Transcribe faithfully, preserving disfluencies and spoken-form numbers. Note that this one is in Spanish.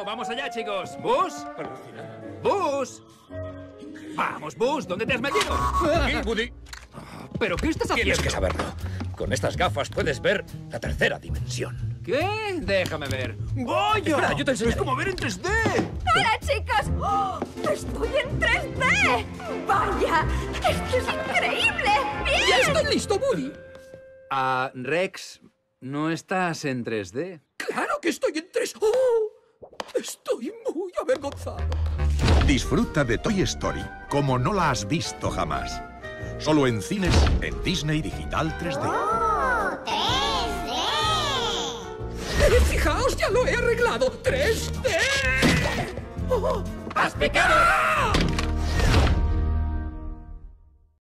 Bueno, vamos allá, chicos. ¿Buzz? ¿Buzz? Vamos, Buzz, ¿dónde te has metido? Aquí, Woody. ¿Pero qué estás haciendo? Tienes que saberlo. Con estas gafas puedes ver la tercera dimensión. ¿Qué? Déjame ver. ¡Vaya! Espera, yo te enseñaré. ¡Es como ver en tres D! ¡Hola, chicos! ¡Oh! ¡Estoy en tres D! ¡Vaya! ¡Esto es increíble! ¡Bien! ¡Ya estoy listo, Woody! Ah, Rex, ¿no estás en tres D? ¡Claro que estoy en tres! ¡Oh! Estoy muy avergonzado. Disfruta de Toy Story como no la has visto jamás. Solo en cines en Disney Digital tres D. ¡Oh, tres D! Eh, ¡Fijaos, ya lo he arreglado! ¡tres D! Oh. ¡Has pecado!